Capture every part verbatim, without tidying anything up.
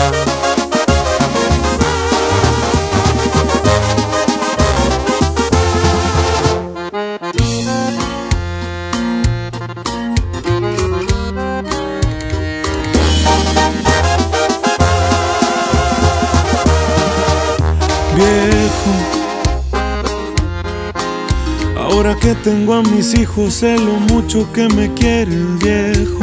Viejo, ahora que tengo a mis hijos, sé lo mucho que me quieres, viejo.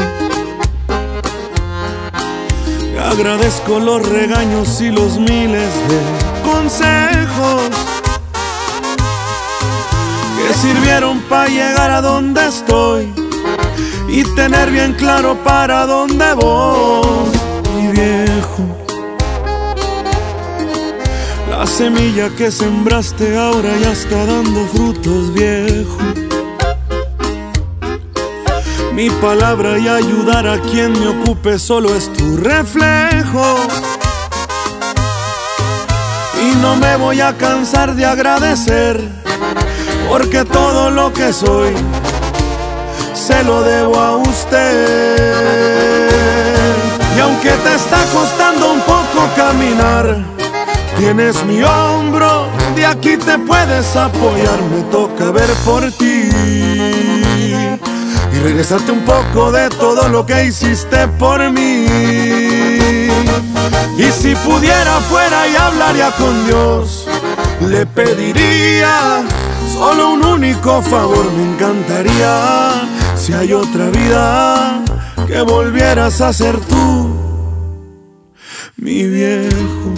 Agradezco los regaños y los miles de consejos que sirvieron para llegar a donde estoy y tener bien claro para dónde voy, mi viejo. La semilla que sembraste ahora ya está dando frutos, viejo. Mi palabra y ayudar a quien me ocupe solo es tu reflejo. Y no me voy a cansar de agradecer, porque todo lo que soy se lo debo a usted. Y aunque te está costando un poco caminar, tienes mi hombro, de aquí te puedes apoyar. Me toca ver por ti y regresarte un poco de todo lo que hiciste por mí. Y si pudiera fuera y hablaría con Dios, le pediría solo un único favor. Me encantaría, si hay otra vida, que volvieras a ser tú, mi viejo.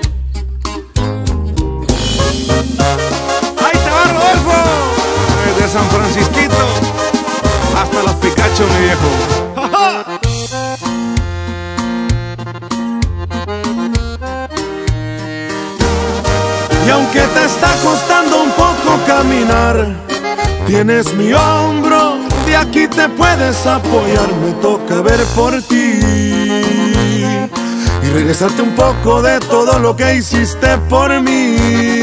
¡Ahí te va, Rodolfo! Desde San Francisquito hasta los Picachos, mi viejo. Y aunque te está costando un poco caminar, tienes mi hombro, de aquí te puedes apoyar. Me toca ver por ti y regresarte un poco de todo lo que hiciste por mí.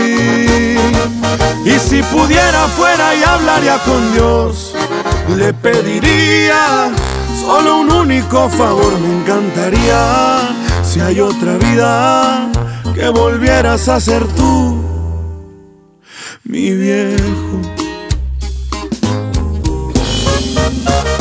Y si pudiera fuera y hablaría con Dios, le pediría solo un único favor. Me encantaría, si hay otra vida, que volvieras a ser tú, mi viejo.